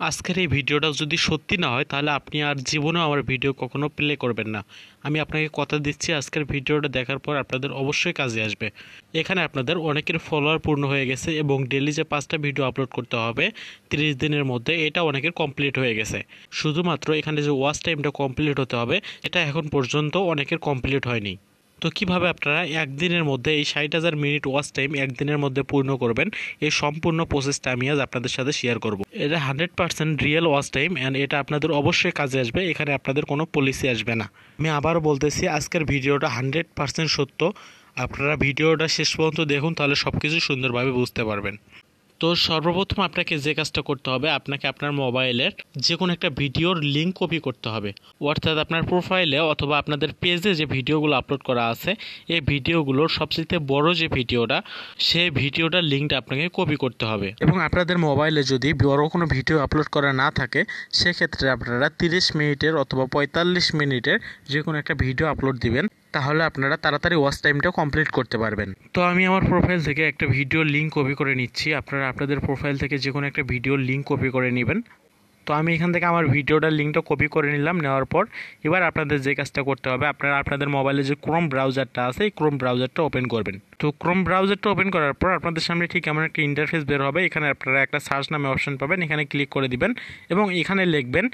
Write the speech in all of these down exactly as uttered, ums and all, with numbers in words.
আজকের এই ভিডিওটা যদি সত্যি না হয় তাহলে আপনি আর জীবনেও আমার ভিডিও কখনো প্লে করবেন না। আমি আপনাকে কথা দিচ্ছি, আজকের ভিডিওটা দেখার পর আপনাদের অবশ্যই কাজে আসবে। এখানে আপনাদের অনেকের ফলোয়ার পূর্ণ হয়ে গেছে এবং ডেলি যে পাঁচটা ভিডিও আপলোড করতে হবে তিরিশ দিনের মধ্যে, এটা অনেকের কমপ্লিট হয়ে গেছে। শুধুমাত্র এখানে যে ওয়াচ টাইমটা কমপ্লিট হতে হবে, এটা এখন পর্যন্ত অনেকের কমপ্লিট হয়নি। তো কিভাবে আপনারা একদিনের মধ্যে এই ষাট হাজার মিনিট ওয়াচ টাইম একদিনের মধ্যে পূর্ণ করবেন, এই সম্পূর্ণ প্রসেসটা আমি আজ আপনাদের সাথে শেয়ার করব। এটা hundred percent real watch time and এটা আপনাদের অবশ্যই কাজে আসবে। এখানে আপনাদের কোনো পলিসি আসবে না। আমি আবারও বলতেছি, আজকের ভিডিওটা হান্ড্রেড পার্সেন্ট সত্য। আপনারা ভিডিওটা শেষ পর্যন্ত দেখুন, তাহলে সব কিছু সুন্দরভাবে বুঝতে পারবেন। তো সর্বপ্রথম আপনাকে যে কাজটা করতে হবে, আপনাকে আপনার মোবাইলের যে কোনো একটা ভিডিওর লিঙ্ক কপি করতে হবে। অর্থাৎ আপনার প্রোফাইলে অথবা আপনাদের পেজে যে ভিডিওগুলো আপলোড করা আছে, এই ভিডিওগুলোর সবচেয়ে বড় যে ভিডিওটা, সেই ভিডিওটার লিঙ্কটা আপনাকে কপি করতে হবে। এবং আপনাদের মোবাইলে যদি বড় কোনো ভিডিও আপলোড করা না থাকে, সেক্ষেত্রে আপনারা তিরিশ মিনিটের অথবা পঁয়তাল্লিশ মিনিটের যে কোনো একটা ভিডিও আপলোড দিবেন, তাহলে আপনারা তাড়াতাড়ি ওয়াচ টাইমটা কমপ্লিট করতে পারবেন। তো আমি আমার প্রোফাইল থেকে একটা ভিডিওর লিঙ্ক কপি করে নিচ্ছি। আপনারা আপনাদের প্রোফাইল থেকে যে কোনো একটা ভিডিওর লিঙ্ক কপি করে নেবেন। তো আমি এখান থেকে আমার ভিডিওটার লিঙ্কটা কপি করে নিলাম। নেওয়ার পর এবার আপনাদের যে কাজটা করতে হবে, আপনারা আপনাদের মোবাইলে যে ক্রোম ব্রাউজারটা আছে, এই ক্রোম ব্রাউজারটা ওপেন করবেন। তো ক্রোম ব্রাউজারটা ওপেন করার পর আপনাদের সামনে ঠিক এমন একটা ইন্টারফেস বের হবে। এখানে আপনারা একটা সার্চ নামে অপশন পাবেন, এখানে ক্লিক করে দিবেন এবং এখানে লিখবেন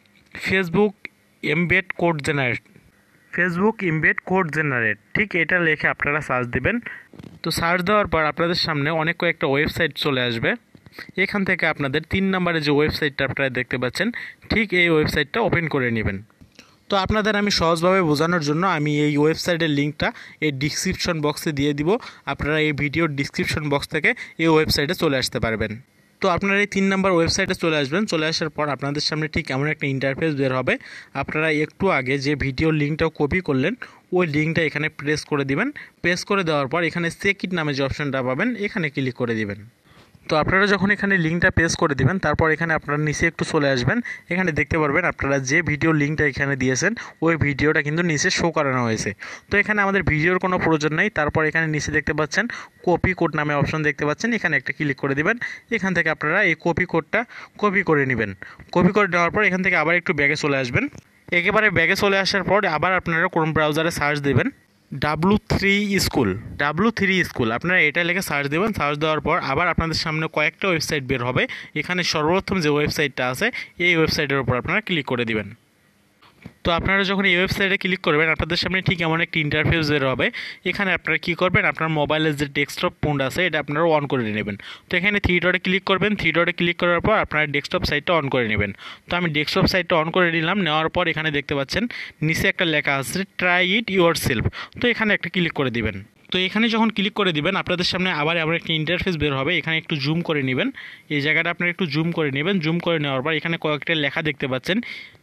Facebook embed code generate Facebook embed code generate ঠিক এটা লিখে আপনারা সার্চ দিবেন। তো সার্চ দেওয়ার পর আপনাদের সামনে অনেক কয়েকটা ওয়েবসাইট চলে আসবে। এখান থেকে আপনাদের তিন নম্বরে যে ওয়েবসাইটটা আপনারা দেখতে পাচ্ছেন, ঠিক এই ওয়েবসাইটটা ওপেন করে নেবেন। তো আপনাদের আমি সহজভাবে বোঝানোর জন্য আমি এই ওয়েবসাইটের লিঙ্কটা এই ডিসক্রিপশন বক্সে দিয়ে দিব। আপনারা এই ভিডিওর ডিসক্রিপশন বক্স থেকে এই ওয়েবসাইটে চলে আসতে পারবেন। তো আপনারা এই তিন নম্বর ওয়েবসাইটে চলে আসবেন। চলে আসার পর আপনাদের সামনে ঠিক এমন একটা ইন্টারফেস বের হবে। আপনারা একটু আগে যে ভিডিওর লিঙ্কটা কপি করলেন, ওই লিঙ্কটা এখানে প্রেস করে দিবেন। প্রেস করে দেওয়ার পর এখানে চেক ইট নামে যে অপশনটা পাবেন, এখানে ক্লিক করে দিবেন। তো আপনারা যখন এখানে লিঙ্কটা পেজ করে দিবেন, তারপর এখানে আপনারা নিচে একটু চলে আসবেন। এখানে দেখতে পারবেন আপনারা যে ভিডিও লিঙ্কটা এখানে দিয়েছেন, ওই ভিডিওটা কিন্তু নিচে শো করানো হয়েছে। তো এখানে আমাদের ভিডিওর কোনো প্রয়োজন নেই। তারপর এখানে নিচে দেখতে পাচ্ছেন কপি কোড নামে অপশন দেখতে পাচ্ছেন, এখানে একটা ক্লিক করে দিবেন। এখান থেকে আপনারা এই কপি কোডটা কপি করে নেবেন। কপি করে দেওয়ার পর এখান থেকে আবার একটু ব্যাগে চলে আসবেন। একেবারে ব্যাগে চলে আসার পর আবার আপনারা ক্রোম ব্রাউজারে সার্চ দেবেন W three school W three school আপনারা এটা লিখে সার্চ দেবেন। সার্চ দেওয়ার পর আবার আপনাদের সামনে কয়েকটা ওয়েবসাইট বের হবে। এখানে সর্বপ্রথম যে ওয়েবসাইটটা আছে, এই ওয়েবসাইটের উপর আপনারা ক্লিক করে দিবেন। তো আপনারা যখন এই ওয়েবসাইটে ক্লিক করবেন, আপনাদের সামনে ঠিক এমন একটি ইন্টারফেস বের হবে। এখানে আপনারা কী করবেন, আপনার মোবাইলের যে ডেস্কটপ মোড আছে, এটা আপনারা অন করে নেবেন। তো এখানে থ্রি ডটে ক্লিক করবেন। থ্রি ডটে ক্লিক করার পর আপনারা ডেস্কটপ সাইটটা অন করে নেবেন। তো আমি ডেস্কটপ সাইটটা অন করে নিলাম। নেওয়ার পর এখানে দেখতে পাচ্ছেন নিচে একটা লেখা আছে ট্রাই ইট ইউর সেলফ। তো এখানে একটা ক্লিক করে দিবেন। তো এখানে যখন ক্লিক করে দিবেন, আপনাদের সামনে আবার এমন একটা ইন্টারফেস বের হবে। এখানে একটু জুম করে নেবেন। এই জায়গাটা আপনারা একটু জুম করে নেবেন। জুম করে নেওয়ার পর এখানে কয়েকটা লেখা দেখতে পাচ্ছেন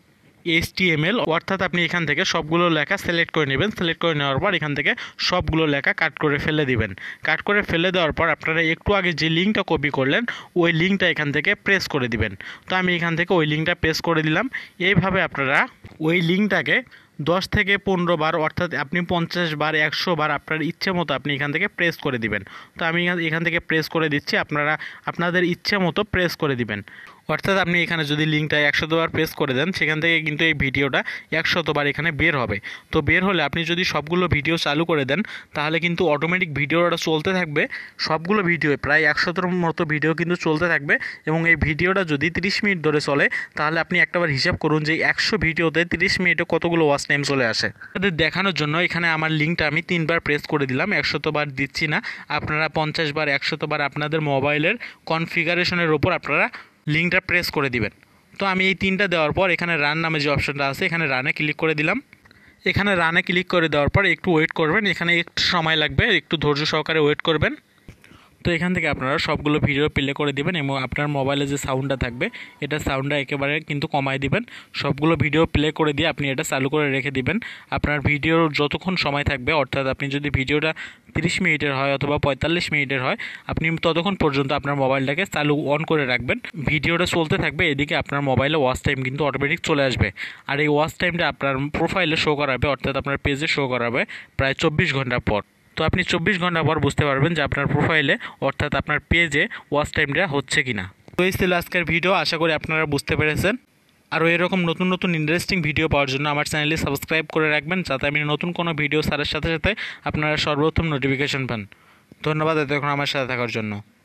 এইচ টি এম এল, অর্থাৎ আপনি এখান থেকে সবগুলো লেখা সিলেক্ট করে নেবেন। সিলেক্ট করে নেওয়ার পর এখান থেকে সবগুলো লেখা কাট করে ফেলে দিবেন। কাট করে ফেলে দেওয়ার পর আপনারা একটু আগে যে লিঙ্কটা কপি করলেন, ওই লিঙ্কটা এখান থেকে প্রেস করে দিবেন। তো আমি এখান থেকে ওই লিঙ্কটা প্রেস করে দিলাম। এইভাবে আপনারা ওই লিঙ্কটাকে দশ থেকে পনেরো বার, অর্থাৎ আপনি পঞ্চাশ বার, একশো বার আপনার ইচ্ছে মতো আপনি এখান থেকে প্রেস করে দিবেন। তো আমি এখান থেকে প্রেস করে দিচ্ছি, আপনারা আপনাদের ইচ্ছে মতো প্রেস করে দিবেন। অর্থাৎ আপনি এখানে যদি লিঙ্কটা একশতবার প্রেস করে দেন, সেখান থেকে কিন্তু এই ভিডিওটা একশতবার এখানে বের হবে। তো বের হলে আপনি যদি সবগুলো ভিডিও চালু করে দেন, তাহলে কিন্তু অটোমেটিক ভিডিওটা চলতে থাকবে। সবগুলো ভিডিও প্রায় একশোর মতো ভিডিও কিন্তু চলতে থাকবে। এবং এই ভিডিওটা যদি তিরিশ মিনিট ধরে চলে, তাহলে আপনি একটাবার হিসাব করুন যে একশো ভিডিওতে তিরিশ মিনিটে কতগুলো ওয়াচ টাইম চলে আসে। তাদের দেখানোর জন্য এখানে আমার লিঙ্কটা আমি তিনবার প্রেস করে দিলাম। একশতবার দিচ্ছি না, আপনারা পঞ্চাশ বার, একশতবার আপনাদের মোবাইলের কনফিগারেশনের ওপর আপনারা লিঙ্কটা প্রেস করে দিবেন। তো আমি এই তিনটা দেওয়ার পর এখানে রান নামে যে অপশনটা আছে, এখানে রানে ক্লিক করে দিলাম। এখানে রানে ক্লিক করে দেওয়ার পর একটু ওয়েট করবেন। এখানে একটু সময় লাগবে, একটু ধৈর্য সহকারে ওয়েট করবেন। তো এখান থেকে আপনারা সবগুলো ভিডিও প্লে করে দিবেন এবং আপনার মোবাইলে যে সাউন্ডটা থাকবে, এটা সাউন্ডটা একেবারে কিন্তু কমাই দিবেন। সবগুলো ভিডিও প্লে করে দিয়ে আপনি এটা চালু করে রেখে দিবেন। আপনার ভিডিওর যতক্ষণ সময় থাকবে, অর্থাৎ আপনি যদি ভিডিওটা তিরিশ মিনিটের হয় অথবা পঁয়তাল্লিশ মিনিটের হয়, আপনি ততক্ষণ পর্যন্ত আপনার মোবাইলটাকে চালু অন করে রাখবেন। ভিডিওটা চলতে থাকবে, এদিকে আপনার মোবাইলে ওয়াচ টাইম কিন্তু অটোমেটিক চলে আসবে। আর এই ওয়াচ টাইমটা আপনার প্রোফাইলে শো করাবে, অর্থাৎ আপনার পেজে শো করাবে প্রায় চব্বিশ ঘন্টা পর। তো আপনি চব্বিশ ঘন্টা পর বুঝতে পারবেন যে আপনার প্রোফাইলে, অর্থাৎ আপনার পেজে ওয়াচ টাইমটা হচ্ছে কিনা। তো এই ছিল আজকের ভিডিও, আশা করি আপনারা বুঝতে পেরেছেন। আর এরকম নতুন নতুন ইন্টারেস্টিং ভিডিও পাওয়ার জন্য আমার চ্যানেলটি সাবস্ক্রাইব করে রাখবেন, যাতে আমি নতুন কোনো ভিডিও ছাড়ার সাথে সাথে আপনারা সর্বপ্রথম নোটিফিকেশন পান। ধন্যবাদ এতক্ষণ আমার সাথে থাকার জন্য।